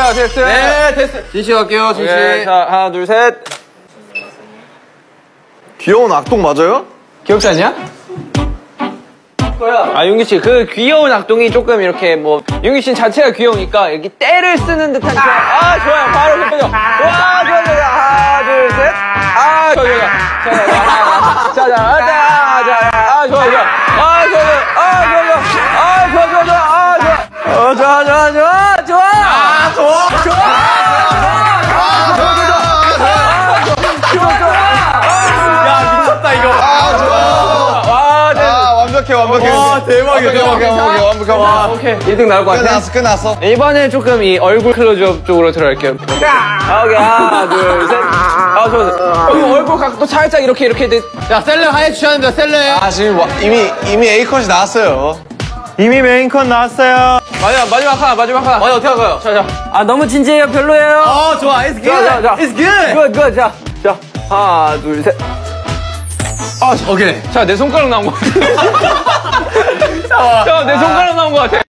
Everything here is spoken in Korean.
됐어요, 됐어요. 네, 됐어요. 진씨 갈게요, 진씨. 오케이, 자, 하나, 둘, 셋. 귀여운 악동 맞아요? 기억자 아니야? 아, 윤기 씨, 그 귀여운 악동이 조금 이렇게 뭐, 윤기 씨 자체가 귀여우니까 여기 때를 쓰는 듯한 좋아. 아, 좋아요. 바로 그 표정. 와, 좋아, 좋아. 하나, 둘, 셋. 아, 좋아, 좋아. 자, 좋아, 좋아. 아, 좋아, 좋아. 아, 좋아, 좋아. 아, 좋아, 좋아. 아, 좋아, 좋아, 좋아. 좋아. 아, 좋아. 야, 미쳤다, 이거. 아, 좋아. 와, 네. 완벽해. 와, 대박이야. 완벽해. 와, 오케이. 1등 나올 것 같아. 끝났어. 이번엔 조금 이 얼굴 클로즈업 쪽으로 들어갈게요. 오케이. 하나, 둘, 셋. 아, 좋아. 얼굴 각도 살짝 이렇게 돼. 야, 셀러 하얘 주셨는데, 셀러에. 아, 지금 이미 A컷이 나왔어요. 이미 메인컷 나왔어요. 마지막 하나. 아니, 어떻게 할까요? 자. 아, 너무 진지해요. 별로예요. 좋아. It's good. 자. It's good. good. 자. 하나, 둘, 셋. 오케이. 자, 내 손가락 나온 것 같아. 자, 내 손가락 나온 것 같아.